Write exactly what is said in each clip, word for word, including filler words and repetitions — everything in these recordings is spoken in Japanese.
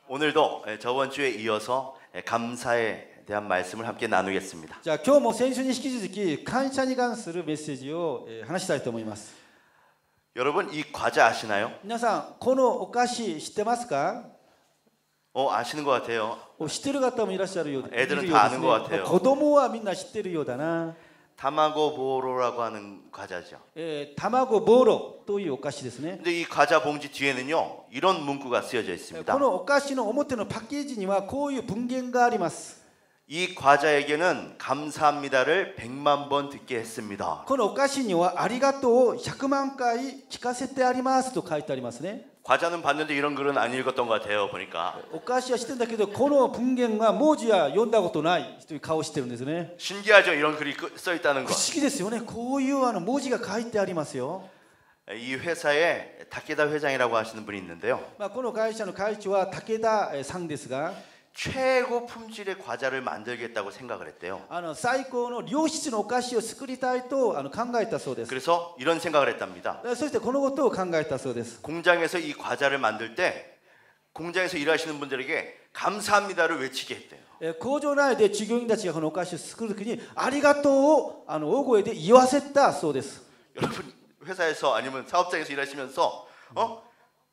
오늘도 저번 주에 이어서 감사에 대한 말씀을 함께 나누겠습니다. じゃあ今日も先週に引き続き感謝に関するメッセージをえー話したいと思います。 여러분 이 과자 아시나요? 皆さんこのお菓子知ってますか？ 어 아시는 것 같아요. 知ってる方もいらっしゃるようで、 애들은 いるよ 다 うです 아는 ね。 것 같아요. 子供はみんな知ってるようだな。 타마고 보로라고 하는 과자죠. えー、卵ボロというお菓子ですね。 근데 이 과자 봉지 뒤에는요 이런 문구가 쓰여져 있습니다. このお菓子の表のパッケージにはこういう文言があります。 이 과자에게는 감사합니다를 백만 번 듣게 했습니다. このお菓子にはありがとうをひゃくまんかい聞かせてありますと書いてありますね。 과자는 봤는데 이런 글은 안 읽었던 것 같아요. 보니까 お菓子は知ってるんだけどこの文言は文字は読んだことないという顔をしてるんですね。 신기하죠. 이런 글이 써 있다는 不 거. 思議ですよね。こういうあの文字が書いてありますよ。 이 회사에 타케다 회장이라고 하시는 분이 있는데요. まあこの会社の会長は武田さんですが、 최고 품질의 과자를 만들겠다고 생각을 했대요. あの最高の良質のお菓子を作りたいとあの考えたそうです。 그래서 이런 생각을 했답니다. そしてこのことを考えたそうです。 공장에서 이 과자를 만들 때 공장에서 일하시는 분들에게 감사합니다를 외치게 했대요. え工場内で従業員たちがこのお菓子を作るときにありがとうをあの大声で言わせたそうです。 여러분 회사에서 아니면 사업장에서 일하시면서 어?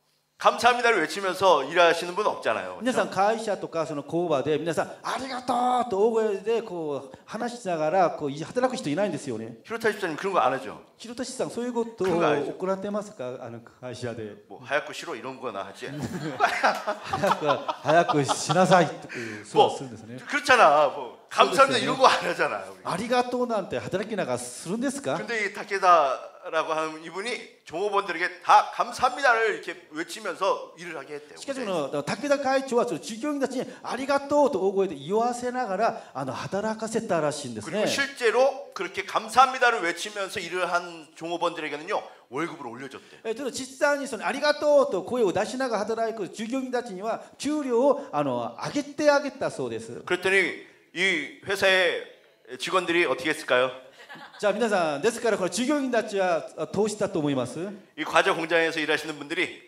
감사합니다를 외치면서 일하시는 분 없잖아요. 皆さん会社とかその工場で皆さんありがとうと大声でこう話しながらこう働く人いないんですよね。 히로타 집사님 그런 거 안 하죠? ひろたしさんそういうことを行ってますか？あの会社で 뭐 하얗고 싫어 이런 거나 하지. 早く早くしなさいというそうするんですね。 그렇잖아. 뭐 감사합니다 이런 거 안 하잖아요. 우리. ありがとうなんて働きながらするんですか？ 근데 이 타케다라고 하는 이분이 종업원들에게 다 감사합니다를 이렇게 외치면서 일을 하게 했대요. しかしこの武田会長はその従業員たちにありがとうと大声で言わせながらあの働かせたらしいんですね。 그리고 실제로 그렇게 감사합니다를 외치면서 일을 한 종업원들에게는요 월급을 올려줬대. えちょっと実際にそのありがとうと声を出しながら働く従業員たちには給料をあの上げてあげたそうです。 그랬더니 이 회사의 직원들이 어떻게 했을까요? じゃあ皆さんですからこの従業員たちはどうしたと思います？ 이 과자 공장에서 일하시는 분들이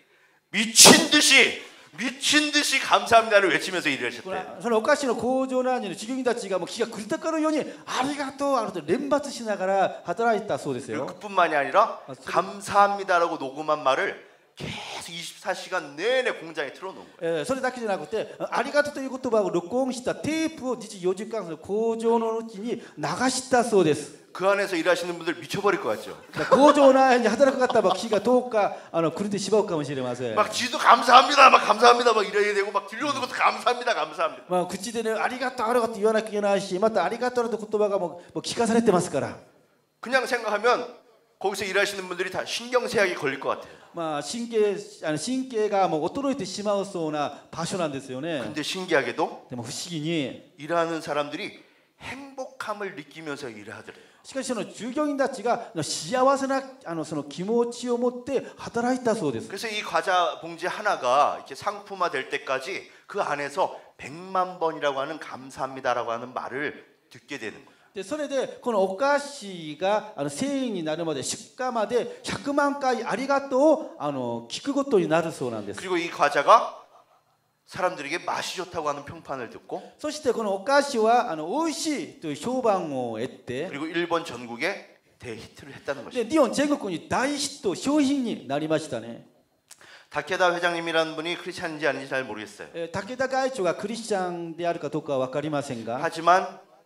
미친 듯이 미친 듯이 감사합니다를 외치면서 일을 これ 하셨대요. そのお菓子の工場内の従業員たちがもう気が狂ったかのようにありがとうあのと連発しながら働いたそうです 그리고 よ。 그뿐만이 아니라 아, 소- 감사합니다라고 녹음한 말을 계속 이십사 시간 내내 공장에 틀어놓은 거예요. えーそれだけじゃなくてありがとうという言葉を録音したテープを実によじかんその工場のうちに流したそうです。 그 안에서 일하시는 분들 미쳐버릴 것 같죠. 工場内に働く方は気が遠くかあの狂ってしまうかもしれません。 막 지도 감사합니다, 막 감사합니다, 막 이래야 되고 막 들려오는 것도 감사합니다, 감사합니다. まあ口でねありがとうありがとう言わなきゃいけないしまたありがとうという言葉がもうもう聞かされてますから。 그냥 생각하면 거기서 일하시는 분들이 다 신경쇠약이 걸릴 것 같아요. まあ神経あの神経がもう衰えてしまうそうな場所なんですよね。 근데 신기하게도 でも不思議に 일하는 사람들이 행복함을 느끼면서 일을 하더래요. しかしその従業員たちが幸せなあのその気持ちを持って働いたそうです。 그래서 이 과자 봉지 하나가 이렇게 상품화 될 때까지 그 안에서 백만 번이라고 하는 감사합니다라고 하는 말을 듣게 되는 거예요. でそれでこのお菓子があの繊維になるまで出荷までひゃくまんかいありがとうをあの聞くことになるそうなんです。 그리고 이 과자가 사람들에게 맛이 좋다고 하는 평판을 듣고 そしてこのお菓子はあの美味しいという評判を得て 그리고 일본 전국에 대히트를 했다는 で 것입니다. 日本全国に大ヒット商品になりましたね。 다케다 회장님이라는 분이 크리스찬인지 아닌지 잘 모르겠어요. えー武田会長がクリスチャンであるかどうかは分かりませんが 하지만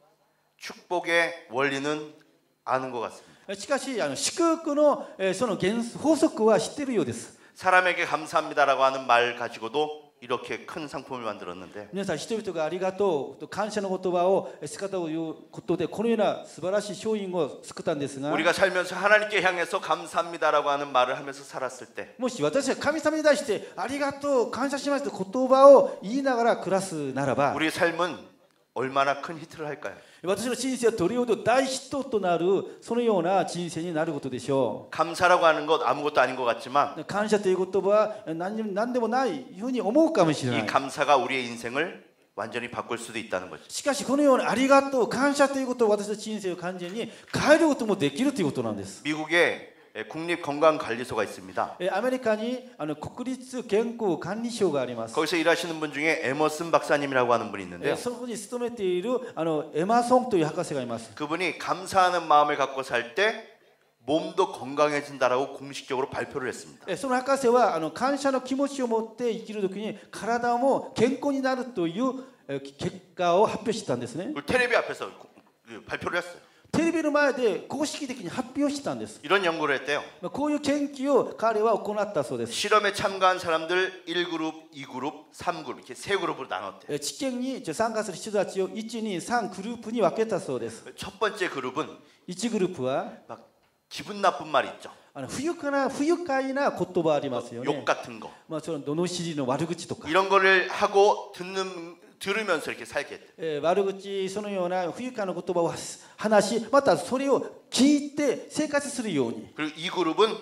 축복의 원리는 아는 것 같습니다. しかしあの祝福の、えーその原法則は知っているようです。 사람에게 감사합니다라고 하는 말 가지고도 이렇게 큰 상품을 만들었는데 皆さん人々がありがとうと感謝の言葉を使ったということでこのような素晴らしい商品を作ったんですが 우리가 살면서 하나님께 향해서 감사합니다라고 하는 말을 하면서 살았을 때 もし私が神様に対してありがとう感謝しますという言葉を言いながら暮らすならば 우리의 삶은 얼마나 큰 히트를 할까요? 私の人生はどれほど大ヒットとなるそのような人生になることでしょ 감사라고 하는 것 아무것도 아닌 것 같지만 う。感謝という言葉は何にも何でもないふうに思うかもしれな 이 い。 감사가 우리의 인생을 완전히 바꿀 수도 있다는 거죠. しかしこのようなありがとう感謝ということを私の人生を完全に変えることもできるということなんです。 미국에 예, 국립건강관리소가 있습니다. えーアメリカにあの国立健康管理省があります。 거기서 일하시는 분 중에 에머슨 박사님이라고 하는 분이 え 있는데요. ーそこに勤めているあのエマーソンという博士がいます。 그분이 감사하는 마음을 갖고 살 때 몸도 건강해진다라고 공식적으로 발표를 했습니다. えーその博士はあの感謝の気持ちを持って生きるときに体も健康になるというえー結果を発表したんですね。 그리고 텔레비 앞에서 고- 그 발표를 했어요. テレビの前で公式的に発表したんです。 이런 연구를 했대요. まあこういう研究を彼は行ったそうです。 실험에 참가한 사람들 일 그룹, 이 그룹, 삼 그룹 이렇게 세 그룹으로 나눴대요. えー治験に参加する人たちをいち、に、さんグループに分けたそうです。 첫 번째 그룹은 いちグループは 막 기분 나쁜 말 있죠. あの不愉快な不愉快な言葉ありますよ 욕 ね。 같은 거. まあその罵りの悪口とか、 이런 거를 하고 듣는 들으면서 이렇게 살게 돼. えー悪口そのような不愉快な言葉を話し、またそれを聞いて生活するように。 그리고 이 그룹은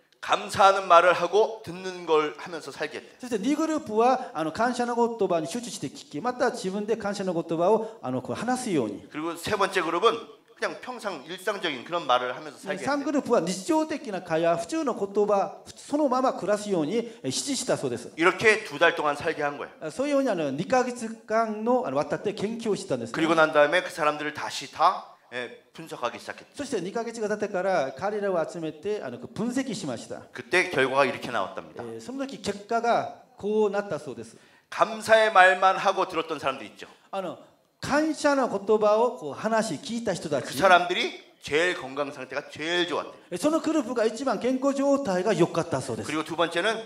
감사하는 말을 하고 듣는 걸 하면서 살게 돼. そしてにグループはあの感謝の言葉に集中して聞き、また自分で感謝の言葉をあのこう話すように。 그리고 세 번째 그룹은 그냥 평상 일상적인 그런 말을 하면서 살게 돼. さんグループは日常的な会話、普通の言葉そのまま暮らすようにえー指示したそうです。 이렇게 두 달 동안 살게 한 거예요. そういうようにあのにかげつかんのあの渡って研究をしたんですね。 그리고 난 다음에 그 사람들을 다시 다 예, 분석하기 시작했죠. そしてにかげつが経ってから彼らを集めてあの分析しました。 그때 결과가 이렇게 나왔답니다. えーその時結果がこうなったそうです。 감사의 말만 하고 들었던 사람들 있죠. あの感謝の言葉をこう話し聞いた人た 그 ち、 사람들이 제일 건강 상태가 제일 좋았대. えそのグループが一番健康状態が良かったそうです。 그리고 두 번째는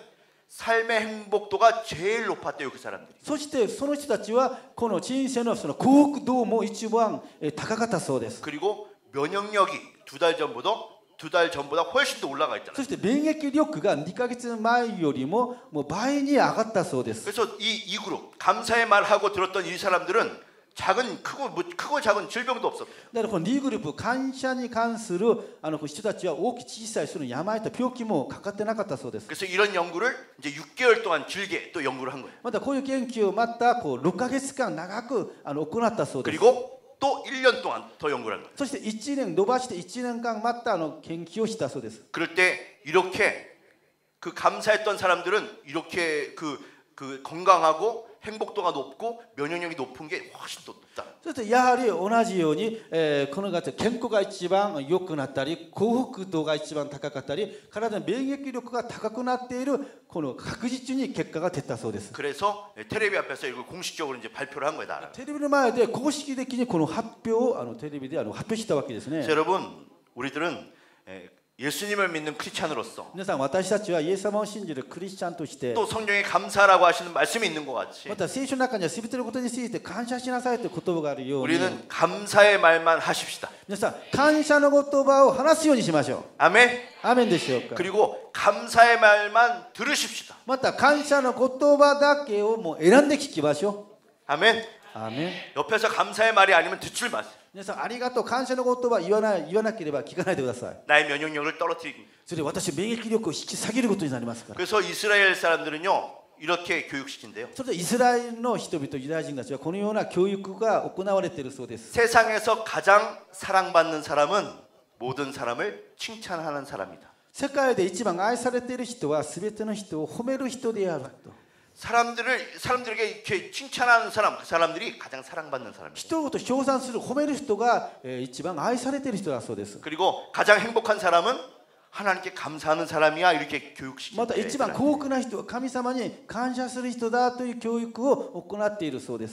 삶의 행복도가 제일 높았대요, 그 사람들이. そしてその人たちはこの人生のその幸福度も一番えー高かったそうです。 그리고 면역력이 두 달 전보다 두 달 전보다 훨씬 더 올라가 있잖아요. そして免疫力がにかげつまえよりももう倍に上がったそうです。 그래서 이, 이 그룹 감사의 말 하고 들었던 이 사람들은 작은 크고 뭐, 크고 작은 질병도 없었대요. だからこのにグループ感謝に関するあの人たちは大き小さいその病と病気もかかってなかったそうです。 그래서 이런 연구를 이제 육 개월 동안 길게 또 연구를 한 거예요. またこういう研究をまたこうろっかげつかん長くあの行ったそうです。 그리고 또 일 년 동안 더 연구를 한 거예요. そしていちねん伸ばしていちねんかんまたあの研究をしたそうです。 그럴 때 이렇게 그 감사했던 사람들은 이렇게 그, 그 건강하고 행복도가 높고 면역력이 높은 게 훨씬 더 높다. そしてやはり同じように、えーこの方健康が一番良くなったり幸福度が一番高かったり体の免疫力が高くなっているこの確実に結果が出たそうです。 그래서 텔레비 앞에서 이걸 공식적으로 이제 발표를 한 거예요, 나라. テレビの前で公式的にこの発表をあのテレビであの発表したわけですね。 여러분, 우리들은 예, 예수님을 믿는 크리스찬으로서 皆さん私たちはイエス様を信じるクリスチャンとして 또 성경에 감사라고 하시는 말씀이 있는 것 같이 また聖書の中には全てのことについて感謝しなさいという言葉があるように 우리는 감사의 말만 하십시다. 皆さん感謝の言葉を話すようにしましょう。 아멘. アーメンでしょうか。 그리고 감사의 말만 들으십시다. また感謝の言葉だけをもう選んで聞きましょ 아멘. う。アーメン。 옆에서 감사의 말이 아니면 듣질 마세요. 皆さんありがとう感謝の言葉言わない言わなければ聞かないでください。 나의 면역력을 떨어뜨리기. それで私免疫力を引き下げることになりますから。 그래서 이스라엘 사람들은요 이렇게 교육시킨대요. それでイスラエルの人々ユダヤ人たちはこのような教育が行われているそうです。 세상에서 가장 사랑받는 사람은 모든 사람을 칭찬하는 사람이다. 世界で一番愛されている人は全ての人を褒める人であると。 사람들을 사람들에게 이렇게 칭찬하는 사람, 그 사람들이 가장 사랑받는 사람이에요. 人を称賛する褒める人が、えー一番愛されている人だそうです。 그리고 가장 행복한 사람은 하나님께 감사하는 사람이야 이렇게 また 교육시킨대요. 一番幸福な人は神様に感謝する人だという教育を行っているそうです。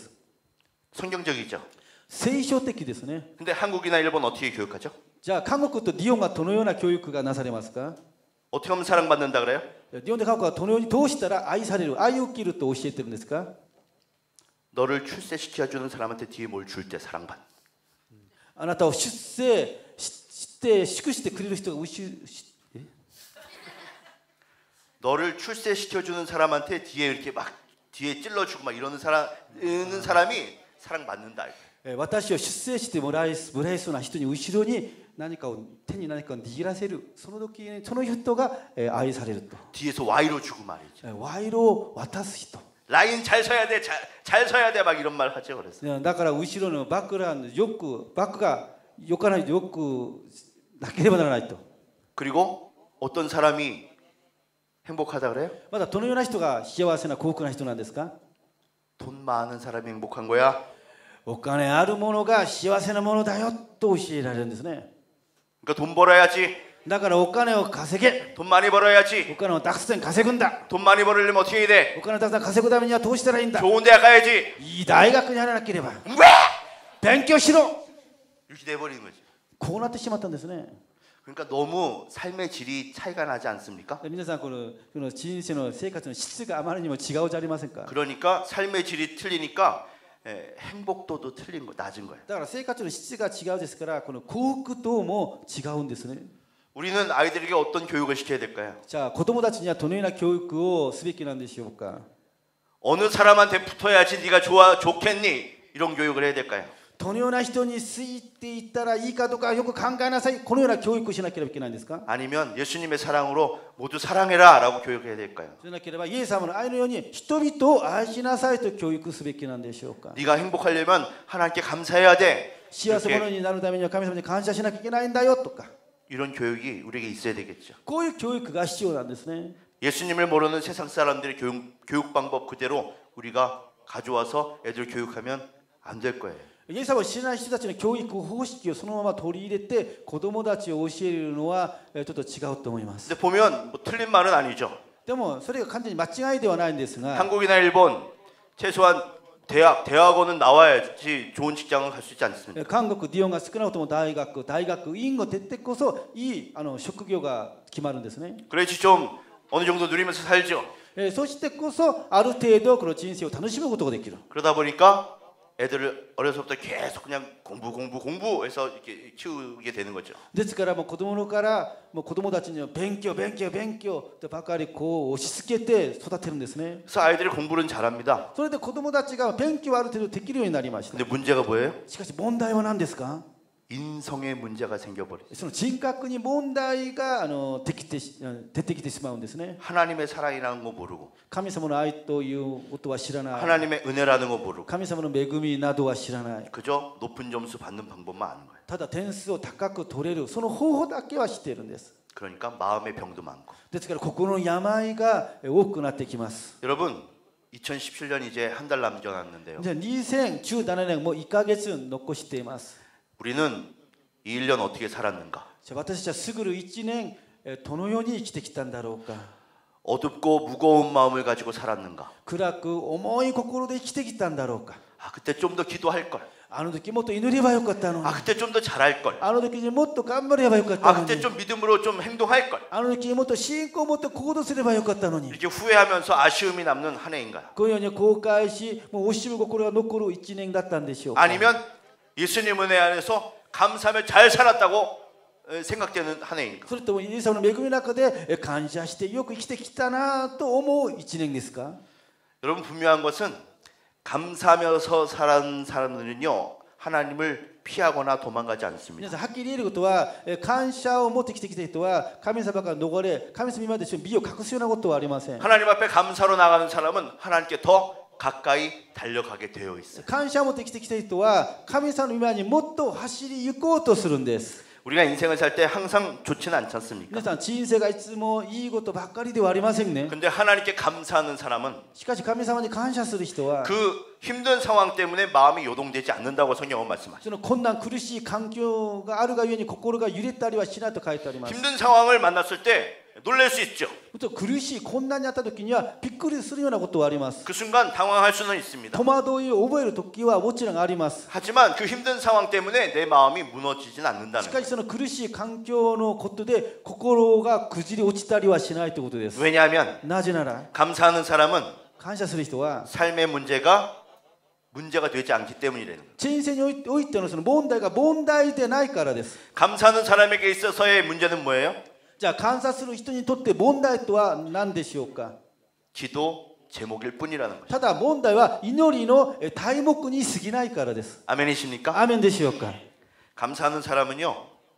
성경적이죠. 聖書的ですね。 근데 한국이나 일본 어떻게 교육하죠? じゃあ韓国と日本がどのような教育がなされますか。 어떻게 하면 사랑받는다 그래요? 日本で韓国はどのようにどうしたら愛される愛を受けると教えてるんですか。 너를 출세시켜주는 사람한테 뒤에 뭘 줄 때 사랑받. あなたを出世して祝してくれる人が後ろ 너를 출세시켜주는 사람한테 뒤에 이렇게 막 뒤에 찔러주고 막 이러는 사람 이러는 사람이 사랑받는다. 私を出世してもらいもらいそうな人に後ろに何かを手に何かを握らせるその時にその人が愛されると。 뒤에서 와이로 주고 말이죠. 賄賂を渡す人。 라인 잘 서야 돼, 잘, 잘 서야 돼 막 이런 말 하죠. 그래서 だから後ろのバックラウンドよくバックがよかないとよくなければならないと。 그리고 어떤 사람이 행복하다 그래요? まだどのような人が幸せな幸福な人なんですか？ 돈 많은 사람이 행복한 거야? お金あるものが幸せなものだよと教えられるんですね。 그러니까 돈 벌어야지. だからお金を稼げ。 돈 많이 벌어야지. お金をたくさん稼ぐんだ。 돈 많이 벌으려면 어떻게 해야 돼? お金をたくさん稼ぐためにはどうしたらいいんだ。 좋은 대학 가야지. いい大学に入らなければ。 왜? 勉強しろ。 이렇게 돼버리는 거지. こうなってしまったんですね。 그러니까 너무 삶의 질이 차이가 나지 않습니까? 皆さんこのこの人生の生活の質があまりにも違うじゃありませんか。 그러니까 삶의 질이 틀리니까 에, 행복도도 틀린 거, 낮은 거예요. だから生活の質が違うですからこの幸福度も違うんですね。 우리는 아이들에게 어떤 교육을 시켜야 될까요? じゃあ子供たちにはどのような教育をすべきなんでしょうか。 어느 사람한테 붙어야지 네가 좋아 좋겠니? 이런 교육을 해야 될까요? どのような人についていったらいいかどうかよく考えなさい。このような教育をしなければいけないんですか。 아니면 예수님의 사랑으로 모두 사랑해라라고 교육해야 될까요? じゃなければイエス様の愛のように人々を愛しなさいと教育すべきなんでしょうか。 네가 행복하려면 하나님께 감사해야 돼. 幸せ者になるためには神様に感謝しなきゃいけないんだよとか。 이런 교육이 우리에게 있어야 되겠죠. こういう教育が必要なんですね。 예수님을 모르는 세상 사람들의 교육, 교육 방법 그대로 우리가 가져와서 애들 교육하면 안 될 거예요. イエス様を知らない人たちの教育方式をそのまま取り入れて子供たちを教えるのはちょっと違うと思います。 근데 보면 뭐 틀린 말은 아니죠. でもそれが完全に間違いではないんですが、 한국이나 일본 최소한 대학 대학원은 나와야지 좋은 직장을 갈 수 있지 않습니까? 韓国、日本が少なくとも大学、大学院を出てこそいいあの職業が決まるんですね。 그래야지 좀 어느 정도 누리면서 살죠. そしてこそある程度この人生を楽しむことができる。 그러다 보니까 애들을 어려서부터 계속 그냥 공부 공부 공부해서 이렇게 키우게 되는 거죠. ですからもう子供のからもう子供たちには勉強勉強勉強とばかりこう押し付けて育てるんですね。 그래서 아이들이 공부는 잘합니다. それで子供たちが勉強をある程度できるようになりました。 근데 문제가 뭐예요? しかし問題は何ですか？ 인성에 문제가 생겨버려요. その人格に問題があのできてし出てきてしまうんですね。 하나님의 사랑이라는 거 모르고 神様の愛ということは知らない。 하나님의 은혜라는 거 모르고 神様の恵みなどは知らない。 그저 높은 점수 받는 방법만 아는 거예요. ただ点数を高く取れるその方法だけは知っているんです。 그러니까 마음의 병도 많고. ですから心の病が多くなってきます。 여러분 이천십칠 년 이제 한 달 남겨놨는데요. じゃあにせんじゅうななねんもういっかげつ残しています。 우리는 이 일 년 어떻게 살았는가? じゃあ私たちは過ぐるいちねんどのように生きてきたんだろうか。 어둡고 무거운 마음을 가지고 살았는가? 暗く重い心で生きてきたんだろうか。 아 그때 좀 더 기도할 걸. あの時もっと祈ればよかったのに。 아 그때 좀 더 잘할 걸. あの時にもっと頑張ればよかった 아 のに。 그때 좀 믿음으로 좀 행동할 걸. あの時にもっと信仰をもっと行動すればよかったのに。 이렇게 후회하면서 아쉬움이 남는 한 해인가요? このように後悔し、もう惜しむ心が残るいちねんだったんでしょうか。 아니면 예수님 은혜 안에서 감사하며 잘 살았다고 생각되는 한 해인가? それともイエス様の恵みの中で感謝してよく生きてきたなと思ういちねんですか？ 여러분 분명한 것은 감사하면서 살아는 사람들은요 하나님을 피하거나 도망가지 皆 않습니다. さんはっきり言えることは感謝を持ってきてきた人は神様から逃れ神様まで身を隠すようなことはありません。 하나님 앞에 감사로 나가는 사람은 하나님께 더 가까이 달려가게 되어 있어요. 感謝を持ってきてきた人は神様の御前にもっと走り行こうとするんです。 우리가 인생을 살 때 항상 좋지는 않지 않습니까? 皆さん人生がいつもいいことばっかりではありませんね。 근데 하나님께 감사하는 사람은 しかし神様に感謝する人は 그 힘든 상황 때문에 마음이 요동되지 않는다고 성경은 말씀하죠. その困難苦しい環境があるがゆえに心が揺れたりはしないと書いてあります。 힘든 상황을 만났을 때 놀랄 수 있죠. 苦しい困難にあった時にはびっくりするようなことはあります。 그 순간 당황할 수는 있습니다. 戸惑いを覚える時はもちろんあります。 하지만 그 힘든 상황 때문에 내 마음이 무너지진 し 않는다는 か 거예요. しその苦しい環境のことで心が崩れ落ちたりはしないということです。 왜냐하면 なぜなら 감사하는 사람은 感謝する人は 삶의 문제가 문제가 되지 않기 때문이라는 거예요. 人生においてのその問題が問題でないからです。 감사하는 사람에게 있어서의 문제는 뭐예요? じゃあ感謝する人にとって問題とは何でしょうか。 기도 제목일 뿐이라는 거죠. ただ問題は祈りの題目に過ぎないからです。 아멘이십니까? アーメンでしょうか。 감사하는 사람은요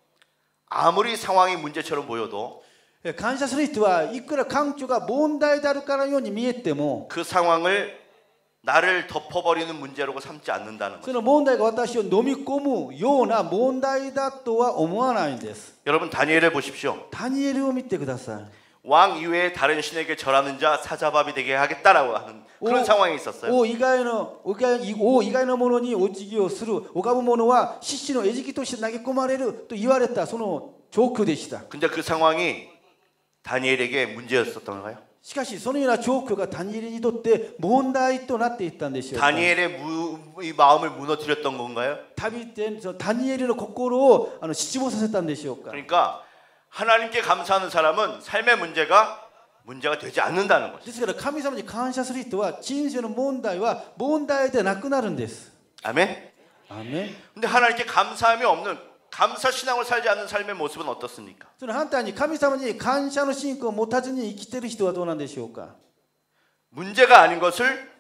아무리 상황이 문제처럼 보여도 感謝する人はいくら環境が問題であるからように見えても 그 상황을 나를 덮어버리는 문제라고 삼지 않는다는 것. その問題が私を飲み込むような問題だとは思わないんです。 여러분 다니엘을 보십시오. ダニエルを見てください。 왕 이외에 다른 신에게 절하는 자 사자밥이 되게 하겠다라고 하는 그런 오, 상황이 있었어요. 王以外の王以外のものにお辞儀をする拝む者は獅子の餌食として投げ込まれると言われたその状況でした。 근데 그 상황이 다니엘에게 문제였었던가요? しかしそのような状況がダニエルにとって問題となっていったんでしょうか。 다니엘의 무, 이 마음을 무너뜨렸던 건가요? 旅ってそのダニエルの心をあの失望させたんでしょうか。 그러니까 하나님께 감사하는 사람은 삶의 문제가 문제가 되지 않는다는 거죠. ですから神様に感謝する人は人生の問題は問題でなくなるんです。 아멘. アーメン。 근데 하나님께 감사함이 없는 감사 신앙을 살지 않는 삶의 모습은 어떻습니까? その反対に神様に感謝の信仰を持たずに生きている人はどうなんでしょうか。 문제가 아닌 것을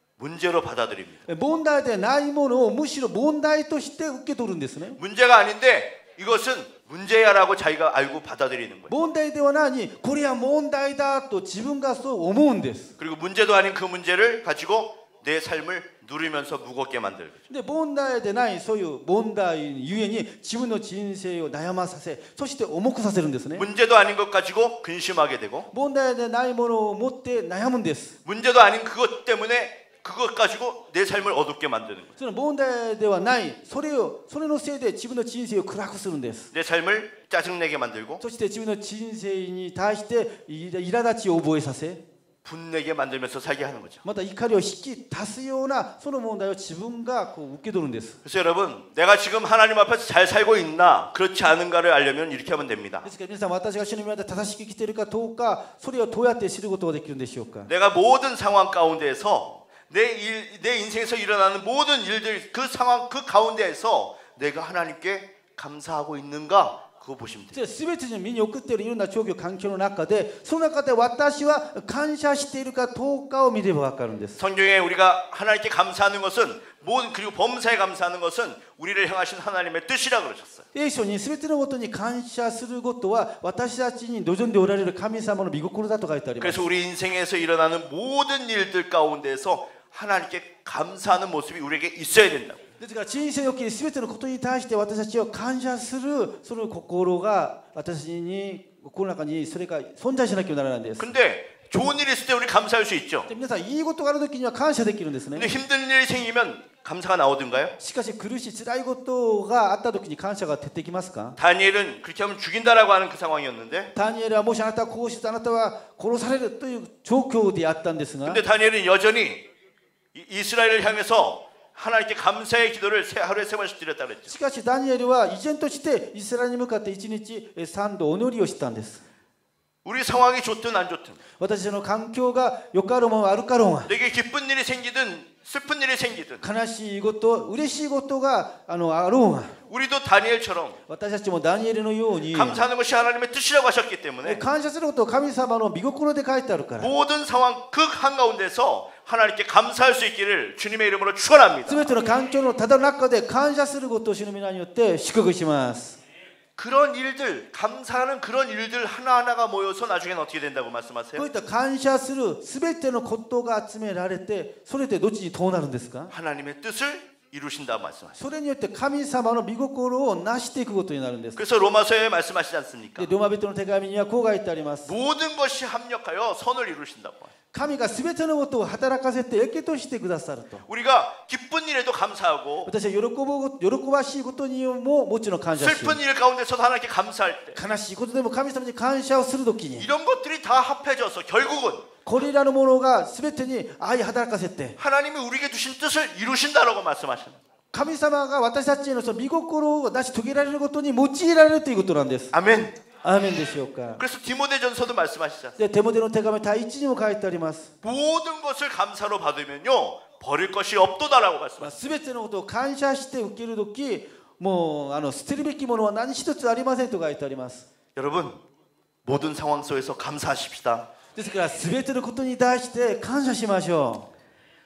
문제로 받아들입니다. 問題でないものをむしろ問題として受け取るんですね。 문제가 아닌데 이것은 문제야라고 자기가 알고 받아들이는 거예요. 問題ではないにこれは問題だと自分がそう思うんです。 그리고 문제도 아닌 그 문제를 가지고 내 삶을 누리면서 무겁게 만들고. で問題でないそういう問題ゆえに自分の人生を悩まさせ、そして重くさせるんですね。 문제도 아닌 것 가지고 근심하게 되고. 問題でないものを持って悩むんです。 문제도 아닌 그것 때문에 그것 가지고 내 삶을 어둡게 만드는 거예요. その問題ではないそれをそれのせいで自分の人生を暗くするんです。 내 삶을 짜증내게 만들고. そして自分の人生に対して苛立ちを覚えさせ、 분내게 만들면서 살게 하는 거죠. また怒りを引き出すようなその問題を自分がこう受け取るんです。 그래서 여러분, 내가 지금 하나님 앞에서 잘 살고 있나 그렇지 않은가를 알려면 이렇게 하면 됩니다. ですから皆さん、私が主の御前で正しく生きているかどうか、それをどうやって知ることができるんでしょうか。 내가 모든 상황 가운데에서 내, 일, 내 인생에서 일어나는 모든 일들 그 상황 그 가운데에서 내가 하나님께 감사하고 있는가 그거 보시면 돼요. すべての身に送っているいろんな状況環境の中で、その中で私は感謝しているかどうかを見ればわかるんです。 성경에 우리가 하나님께 감사하는 것은 모든 그리고 범사에 감사하는 것은 우리를 향하신 하나님의 뜻이라 그러셨어요. 聖書にすべてのことに感謝することは私たちに望んでおられる神様の御心だと書いてあります。 그래서 우리 인생에서 일어나는 모든 일들 가운데서 하나님께 감사하는 모습이 우리에게 있어야 된다. ですから人生におけるすべてのことに対して私たちを感謝するその心が私に心の中にそれが存在しなきゃならないんです。 근데 좋은 일이 있을 때 우리 감사할 수 있죠. で皆さん、いいことがあるときには感謝できるんですね。 근데 힘든 일이 생기면 감사가 나오던가요? しかし苦しい辛いことがあったときに感謝が出てきますか？ 다니엘은 그렇게 하면 죽인다라고 하는 그 상황이었는데 ダニエルはもしあなたはこうしてあなたは殺されるという状況であったんですが、 근데 다니엘은 여전히 이- 이스라엘을 향해서 하나님께 감사의 기도를 세, 하루에 세 번씩 드렸다 그랬죠. しかしダニエルは依然としてイスラエルに向かっていちにちさんどお祈りをしたんです。 우리 상황이 좋든 안 좋든 私の環境が良かろうも悪かろうが、 내게 기쁜 일이 생기든 슬픈 일이 생기든 悲しいこと嬉しいことがあのあろうが、 우리도 다니엘처럼 私たちもダニエルのように 감사하는 것이 하나님의 뜻이라고 하셨기 때문에 感謝することを神様の御心で書いてあるから、 모든 상황 그 한가운데서 하나님께 감사할 수 있기를 주님의 이름으로 축원합니다. すべての環境のただ中で感謝することを主の皆によって祝福します。 그런 일들, 감사하는 그런 일들 하나하나가 모여서 나중에는 어떻게 된다고 こう 말씀하세요? いった感謝するすべてのことが集められて、それでどっちにどうなるんですか？ 하나님의 뜻을 이루신다고 말씀하세요. それによって神様の御心を成していくことになるんです。 그래서 로마서에 말씀하시지 않습니까? でローマ人の手紙にはこう書いてあります。 모든 것이 합력하여 선을 이루신다고. 神がすべてのことを働かせて益としてくださると。 우리가 기쁜 일에도 감사하고 私は喜ぶ喜ばしいことにももちろん感謝し、 슬픈 일 가운데서도 하나님께 감사할 때 悲しいことでも神様に感謝をするときに、 이런 것들이 다 합해져서 결국은 これらのものがすべてに愛働かせて、 하나님이 우리에게 주신 뜻을 이루신다라고 말씀하시는. 神様が私たちへのその御心を成し遂げられることに用いられるということなんです。 아멘. アーメンでしょうか。 그래서 디모데전서도 말씀하시잖아요. でテモテの手紙第一にも書いてあります。 모든 것을 감사로 받으면요 버릴 것이 없도다라고 말씀하시죠. すべてのことを感謝して受けるとき、もうあの捨てるべきものは何一つありませんと書いてあります。 여러분 모든 상황 속에서 감사하십시다. ですからすべてのことに対して感謝しましょう。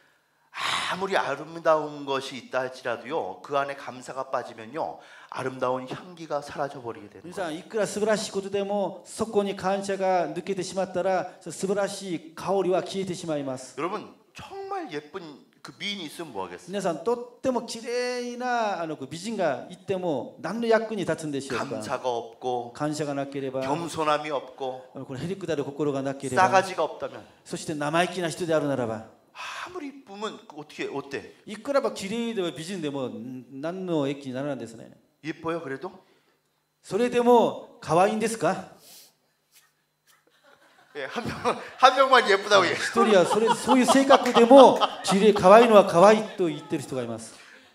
아무리 아름다운 것이 있다 할지라도요 그 안에 감사가 빠지면요 아름다운 향기가 사라져 버리게 되는 皆 거예요. さん、いくら素晴らしいことでもそこに感謝が抜けてしまったら素晴らしい香りは消えてしまいます。 여러분 정말 예쁜 그 미인이 있으면 뭐 하겠어요? 皆さんとっても綺麗なあの美人がいても何の役に立つんでしょうか。 감사가 없고 感謝がなければ、 겸손함이 없고 このへりくだる心がなければ、 싸가지가 없다면 そして生意気な人であるならば、 아무리 이쁘면 어떻게 어때? いくらば綺麗でも美人でも何の益にならないんですね。 예뻐요 그래도? それでも可愛いんですか？ 예, 한 명만 한 명만 예쁘다고 얘기해. 一人はそれそういう性格でも綺麗可愛いのは可愛いと言ってる人がいます。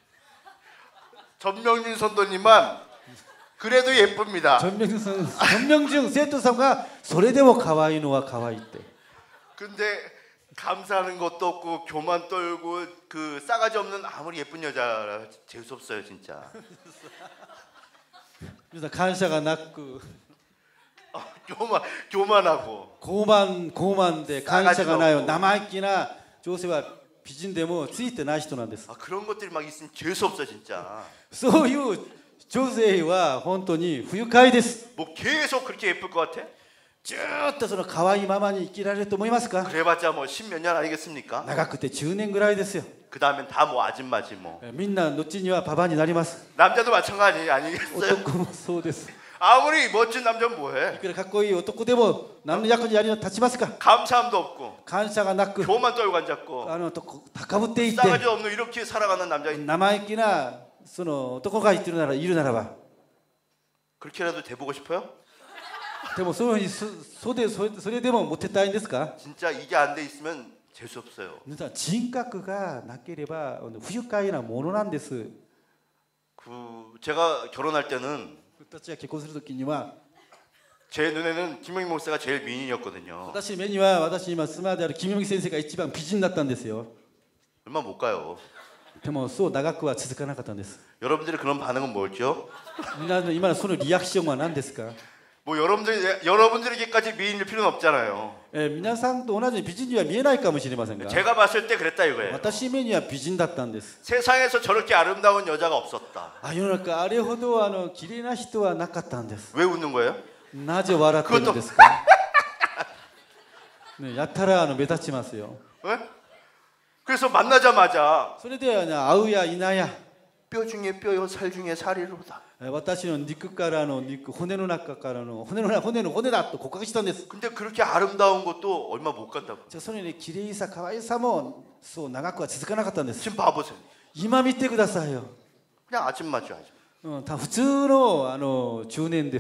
전명준 선도님만 그래도 예쁩니다. 전명준 전명준生徒さんがそれでも可愛いのは可愛いって。 근데 감사하는 것도 없고 교만 떨고 그 싸가지 없는 아무리 예쁜 여자 재수 없어요 진짜. 皆さん感謝がなく、 어, 교만 교만하고 傲慢傲慢で感謝がない生意気な女性は美人でもついてない人なんです。 아, 그런 것들이 막 있으면 재수 없어 진짜. そういう女性は本当に不愉快です。 뭐 계속 그렇게 예쁠 것 같아? ずーっとその可愛いままに生きられると思いますか？ 그래봤자 뭐 십몇 년 아니겠습니까? 長くてじゅうねんぐらいですよ。 그 다음엔 다 뭐 아줌마지 뭐. みんな後にはパパになります。 남자도 마찬가지 아니겠어요? 男もそうです。 아무리 멋진 남자는 い 뭐해? くらかっこいい男でも何の役に立ちますか？ 감사함도 없고 感謝がなく、 교만 떨고 앉았고 あのと高ぶっていて 싸가지 없는 이렇게 살아가는 남자 生意気なその男がいてるならいるならば、 그렇게라도 돼보고 싶어요? でもそういうふうにそそでそれそれでもモテたいんですか？ 진짜 이게 안 돼 있으면 재수 없어요. 皆さん人格がなければ不愉快なものなんです。 그 제가 결혼할 때는 私たちが結婚するときには、 제 눈에는 김영희 목사가 제일 미인이었거든요. 私の目には私今妻である金明先生が一番美人だったんですよ。 얼마 못 가요. でもそう長くは続かなかったんです。 여러분들의 그런 반응은 뭐죠? 皆さん今のそのリアクションは何ですか？ 뭐 여러분들 여러분들에게까지 미인일 필요는 없잖아요. えー皆さんと同じ美人には見えないかもしれませんが、 제가 봤을 때 그랬다 이거예요. 私目には美人だったんです。 세상에서 저렇게 아름다운 여자가 없었다. あ、世の中あれほどあの綺麗な人はなかったんです。 왜 웃는 거예요? なぜ笑ってるんですか？ね、やったらあの目立ちますよ。 네? 그래서 만나자마자 それではね、会うやいないや、 뼈 중에 뼈요 살 중에 살이로다. 私の肉からの肉、骨の中からの骨の中骨の骨だと告白したんです。 근데 그렇게 아름다운 것도 얼마 못 간다고. じゃあそれに綺麗さ可愛さもそう長くは続かなかったんです。 지금 봐보세요. 今見てくださいよ。 그냥 아줌마죠 아줌마. うん、た普通のあの中年です。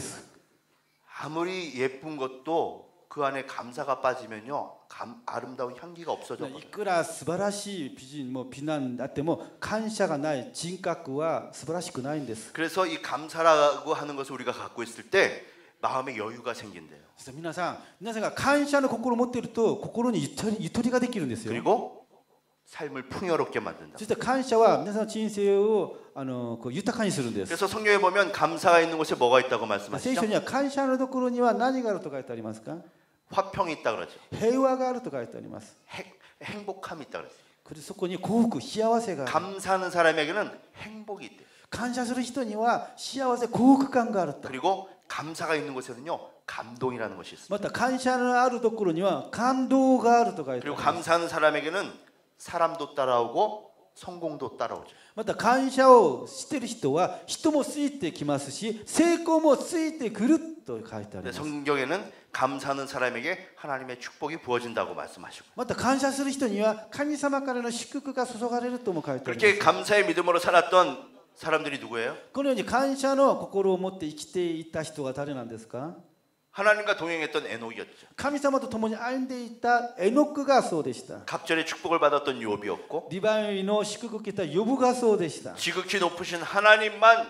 아무리 예쁜 것도 그 안에 감사가 빠지면요 감, 아름다운 향기가 없어져 い 버려요. くら素晴らしい美人も美男であっても感謝がない人格は素晴らしくないんです。 그래서 이 감사라고 하는 것을 우리가 갖고 있을 때 마음에 여유가 생긴대요. 皆さん、皆さんが感謝の心を持っていると心にゆとり、ゆとりができるんですよ。 그리고 삶을 풍요롭게 만든다. そして感謝は皆さんの人生をあのこう豊かにするんです。 그래서 성경에 보면 감사가 있는 곳에 뭐가 있다고 聖書 말씀하시죠? には感謝のところには何があると書いてありますか？ 화평이 있다 그러죠. 平和があると書いてあります。 행, 행복함이 있다 그랬어요. それそこに幸福、幸せがある。 감사하는 사람에게는 행복이 있대요. 感謝する人には幸せ、幸福感があると。 그리고 감사가 있는 곳에는요 감동이라는 것이 있습니다. また感謝のあるところには感動があると書いてあり 그리고 ます。 감사하는 사람에게는 사람도 따라오고 성공도 따라오죠. また感謝をしている人は人もついてきますし成功もついてくると書いてあり 근데 ます。 성경에는 감사하는 사람에게 하나님의 축복이 부어진다고 말씀하시고 また感謝する人には神様からの祝福が注がれるとも書いてあります。 그렇게 감사의 믿음으로 살았던 사람들이 누구예요? このように感謝の心を持って生きていた人が誰なんですか？ 하나님과 동행했던 에녹이었죠. 神様と共に歩んでいたエノクがそうでした。 갑절의 축복을 받았던 욥이었고 リバイの祝福を受けたヨブがそうでした。 지극히 높으신 하나님만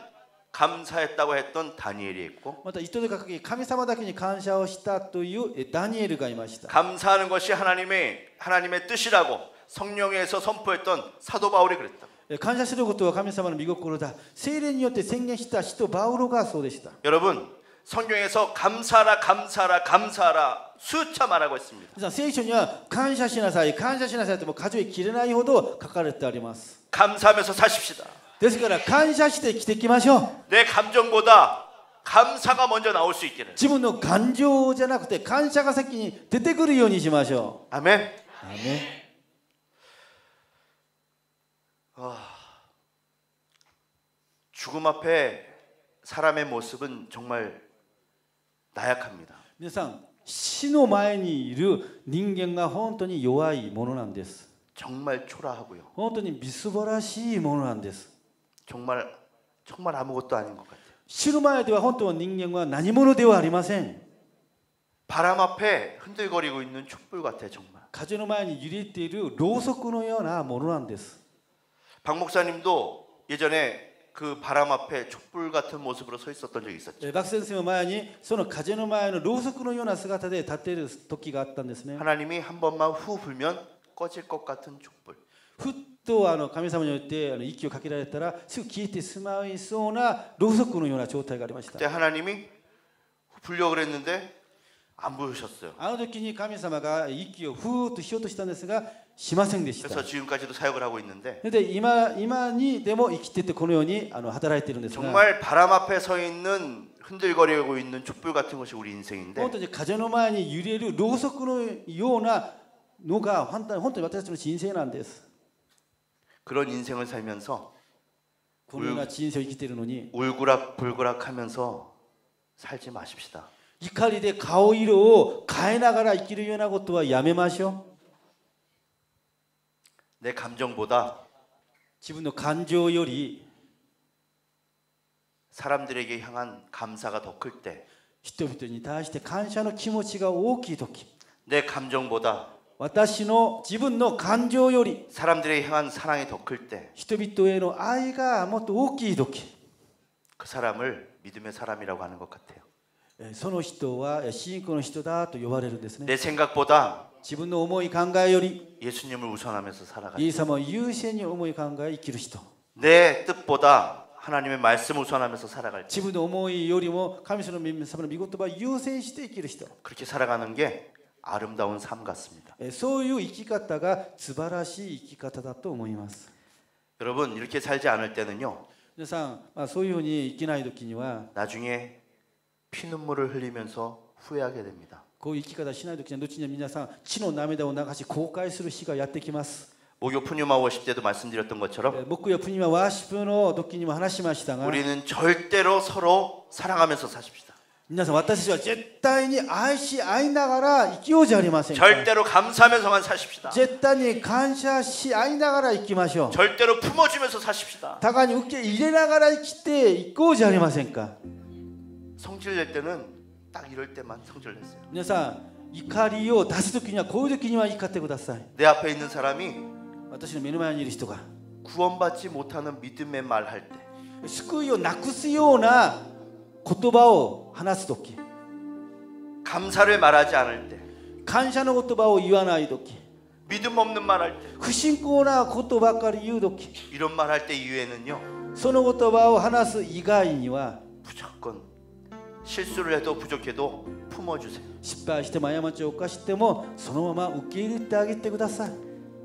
감사했다고 했던 다니엘이 있고 また糸でかけ神様だけに感謝をしたというダニエルがいました。 감사하는 것이 하나님의 하나님의 뜻이라고 성령에서 선포했던 사도 바울이 그랬다. 感謝することは神様の御心だ。聖霊によって宣言した使徒バウロがそうでした。 여러분 성경에서 감사라 감사라 감사라 수차 말하고 있습니다. 聖書には感謝しなさい、感謝しなさいとも数えきれないほど書かれてあります。 감사하면서 사십시다. ですから感謝して生きていきましょう。 내 감정보다 감사가 먼저 나올 수 있기를. 自分の感情じゃなくて感謝が先に出てくるようにしましょう。 아멘. アーメン。 죽음 앞에 사람의 모습은 정말 나약합니다. 皆さん、死の前にいる人間が本当に弱いものなんです。 정말 초라하고요. 本当にみすぼらしいものなんです。 정말 정말 아무것도 아닌 것 같아요. 死ぬ前では本当は人間は何者ではありません。 바람 앞에 흔들거리고 있는 촛불 같아요, 정말. 風の前に揺れているろうそくのようなものなんです。 박 목사님도 예전에 그 바람 앞에 촛불 같은 모습으로 서 있었던 적이 있었죠. バク先生の前にその風の前のろうそくのような姿で立っている時があったんですね。 하나님이 한 번만 후 불면 꺼질 것 같은 촛불. ふっとあの神様によってあの息をかけられたらすぐ消えてしまいそうなろうそくのような状態がありました。 그때 하나님이 불려고 그랬는데 안 부르셨어요. あの時に神様が息をふーっとしようとしたんですがしませんでした。 그래서 지금까지도 사역을 하고 있는데 で今今にでも生きててこのようにあの働いているんですが 정말 바람 앞에 서 있는 흔들거리고 있는 촛불 같은 것이 우리 인생인데 本当に風の前に揺れるろうそくのようなのが本当に本当に私たちの人生なんです。 그런 인생을 살면서 このような人生を生きているのに 울그락불그락하면서 살지 마십시다. 怒りで顔色を変えながら生きるようなことはやめましょう。 내 감정보다 自分の感情より 사람들에게 향한 감사가 더 클 때, 人々に対して感謝の気持ちが大きいとき 내 감정보다 私の自分の感情より 사람들에게 향한 사랑이 더 클 때, 人々への愛がもっと大きいとき 그 사람을 믿음의 사람이라고 하는 것 같아요. その人は信仰の人だと呼ばれるんですね。 내 생각보다 自分の思い考えより 예수님을 우선하면서 살아가는, イエス様を優先に思い考え生きる人 내 뜻보다 하나님의 말씀 우선하면서 살아갈 때, 自分の思いよりも神様の御言葉を優先して生きる人 그렇게 살아가는 게 아름다운 삶 같습니다. そういう生き方が素晴らしい生き方だと思います。 여러분, 이렇게 살지 않을 때는요, 皆さん、まあ、そういうふうに生きない時には 나중에 피눈물을 흘리면서 후회하게 됩니다. こういう生き方しない時には後に皆さん血の涙を流し後悔する日がやってきます。 목요 푸뉴마 워십 때도 말씀드렸던 것처럼 木曜プニマワーシップの時にも話しましたが 우리는 절대로 서로 사랑하면서 사십시다. 皆さん私たちは絶対に愛し合いながら生きようじゃありませんか。 절대로 감사하면서만 사십시다. 絶対に感謝し合いながら生きましょう。 절대로 품어주면서 사십시다. 互いに受け入れながら生きていこうじゃありませんか。 성질 낼 때는 딱 이럴 때만 성질 냈어요. 皆さん怒りを出す時にはこういう時には怒ってください。 내 앞에 있는 사람이 私の目の前にいる人が 구원받지 못하는 믿음의 말 할 때, 救いをなくすような言葉を話す時 감사를 말하지 않을 때, 感謝の言葉を言わない時 믿음 없는 말 할 때, 不信仰なことばかり言う時 이런 말 할 때 이후에는요, その言葉を話す以外には 무조건 실수를 해도 부족해도 품어주세요. 失敗しても過ちを犯してもそのまま受け入れてあげてください。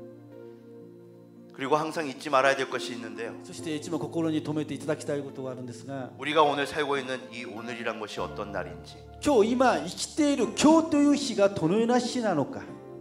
그리고 항상 잊지 말아야 될 것이 있는데요. そしていつも心に留めていただきたいことがあるんですが 우리가 오늘 살고 있는 이 오늘이란 것이 어떤 날인지, 今日今生きている今日という日がどのような日なのか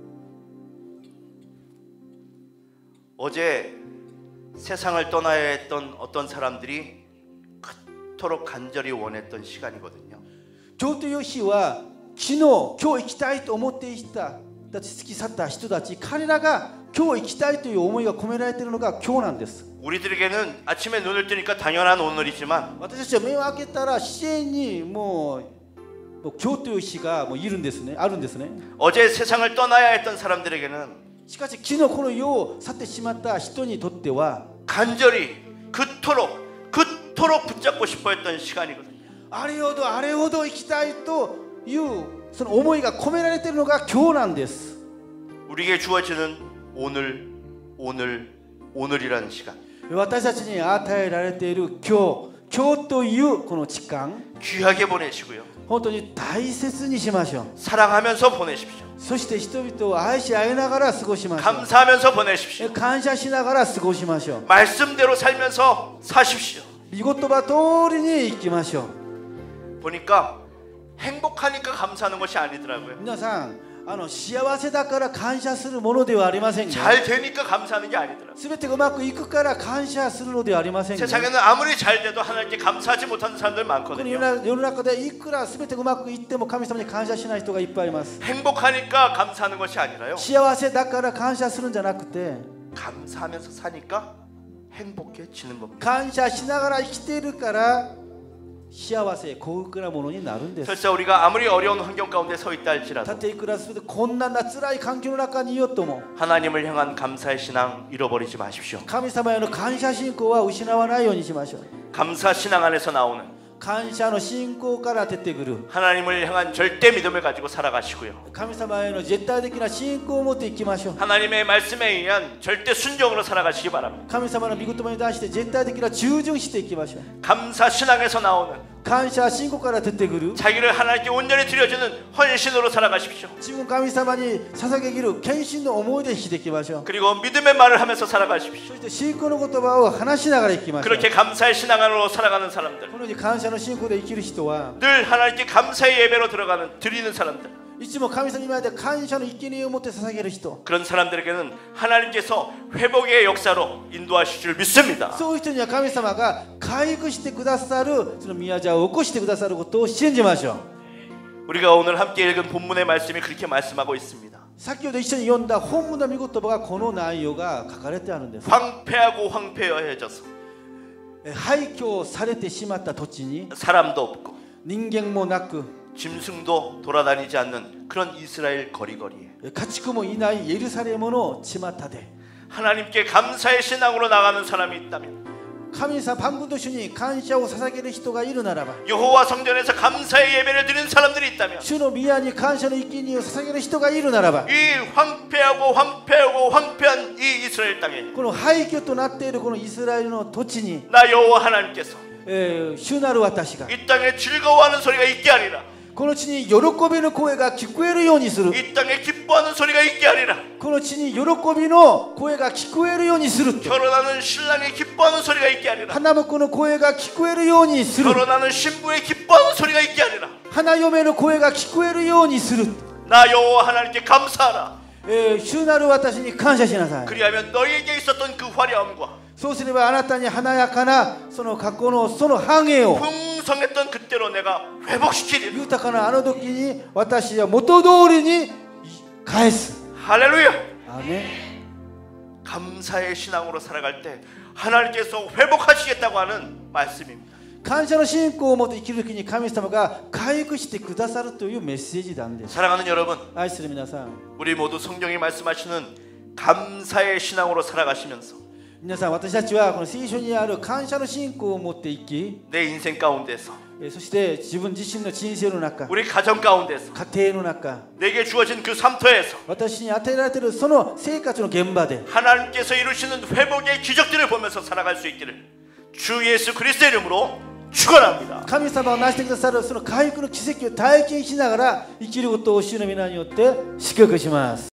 어제 세상을 떠나야 했던 어떤 사람들이 그토록 간절히 원했던 시간이거든요. 今日という日は昨日今日生きたいと思っていただって好き去った人たち彼らが今日生きたいという思いが込められているのが今日なんです。 우리들에게는 아침에 눈을 뜨니까 당연한 오늘이지만 私たちは目を開けたら自然にもうもう今日という日がもういるんですね、あるんですね。 어제 세상을 떠나야 했던 사람들에게는 しかし昨日この世を去ってしまった人にとっては 간절히 그토록 그토록 붙잡고 싶어 했던 시간이거든요. あれほどあれほど生きたいというその思いが込められているのが今日なんです。 우리에게 주어지는 오늘, 오늘, 오늘이라는 시간. 私たちに与えられている今日、今日というこの時間、 귀하게 보내시고요. 本当に大切にしましょう。 사랑하면서 보내십시오. そして人々を愛し合いながら過ごしましょう。 감사하면서 보내십시오. 感謝しながら過ごしましょう。 말씀대로 살면서 사십시오. 御言葉通りに生きましょう。 보니까 행복하니까 감사하는 것이 아니더라고요. 皆さん、 あの幸せだから感謝するものではありませんが 잘 되니까 감사하는 게 아니더라. 全てがうまくいくから感謝するのではありませんが 세상에는 아무리 잘 돼도 하나님께 감사하지 못하는 사람들 この 많거든요. 世の世の中でいくら全てがうまくいっても神様に感謝しない人がいっぱいいます 행복하니까 감사하는 것이 아니라요. 幸せだから感謝するんじゃなくて 감사하면서 사니까 행복해지는 겁니다. 感謝しながら生きているから幸せ幸福なものになるんです 설사 우리가 아무리 어려운 환경 가운데 서 있다 た 할지라도 とえいくら全て困難な辛い環境の中にいようとも 하나님을 향한 감사의 신앙 잃어버리지 마십시오. 神様への感謝信仰は失わないようにしましょう 감사 신앙 안에서 나오는 感謝の信仰から出てくる 하나님을 향한 절대 믿음을 가지고 살아가시고요. 神様への絶対的な信仰を持っていきましょう 하나님의 말씀에 의한 절대 순종으로 살아가시기 바랍니다. 神様の御言葉に対して絶対的な従順していきましょう 감사 신앙에서 나오는 感謝信仰から出てくる 자기를 하나님께 온전히 드려주는 헌신으로 살아가십시오. 自分神様に捧げる献身の思いで生きていきましょう 그리고 믿음의 말을 하면서 살아가십시오. そして信仰の言葉を話しながら生きましょう 그렇게 감사의 신앙 안으로 살아가는 사람들, このように感謝の信仰で生きる人は 늘 하나님께 감사의 예배로 들어가는 드리는 사람들, いつも神様に前で感謝の生贄を持って捧げる人 그런 사람들에게는 하나님께서 회복의 역사로 인도하실 줄 믿습니다. そういう人には神様が回復してくださるその宮沢を起こしてくださることを信じましょう 우리가 오늘 함께 읽은 본문의 말씀이 그렇게 말씀하고 있습니다. 先ほど一緒に読んだ本文の御言葉がこの内容が書かれてあるんです 황폐하고 황폐해져서 廃墟されてしまった土地に 사람도 없고 人間もなく 짐승도 돌아다니지 않는 그런 이스라엘 거리거리에 家畜もいないエルサレムの巷で 하나님께 감사의 신앙으로 나가는 사람이 있다면 神様万軍と主に感謝を捧げる人がいるならば 여호와 성전에서 감사의 예배를 드리는 사람들이 있다면 主の宮に感謝の生贄を捧げる人がいるならば 이 황폐하고 황폐하고 황폐한 이 이스라엘 땅에 この廃墟となっているこのイスラエルの土地に 나 여호와 하나님께서 えー主なる私が 이 땅에 즐거워하는 소리가 있게 하리라. この地に喜びの声が聞こえるようにする 이 땅에 기뻐하는 소리가 있게 하리라. この地に喜びの声が聞こえるようにする 결혼하는 신랑의 기뻐하는 소리가 있게 하리라. 花婿の声が聞こえるようにする 결혼하는 신부의 기뻐하는 소리가 있게 하리라. 花嫁の声が聞こえるようにする 나 여호와 하나님께 감사하라. えー主なる私に感謝しなさい 그리하면 너희에게 있었던 그 화려함과 そうすればあなたに華やかなその過去のその繁栄を 풍성했던 그때로 내가 회복시키리라. 豊かなあの時に私は元通りに返す 할렐루야. アーメン 감사의 신앙으로 살아갈 때 하나님께서 회복하시겠다고 하는 말씀입니다. 感謝の信仰を持って生きる時に神様が回復してくださるというメッセージなんです 사랑하는 여러분, 愛する皆さん 우리 모두 성경이 말씀하시는 감사의 신앙으로 살아가시면서 皆さん私たちはこの聖書にある感謝の信仰を持って生き 내 인생 가운데서 えそして自分自身の人生の中 우리 가정 가운데서 家庭の中 내게 주어진 그 삶터에서 私に与えられているその生活の現場で 하나님께서 이루시는 회복의 기적들을 보면서 살아갈 수 있기를 주 예수 그리스도의 이름으로 축원합니다. 神様が成してくださるその回復の奇跡を体験しながら生きることを主の皆によって祝福します。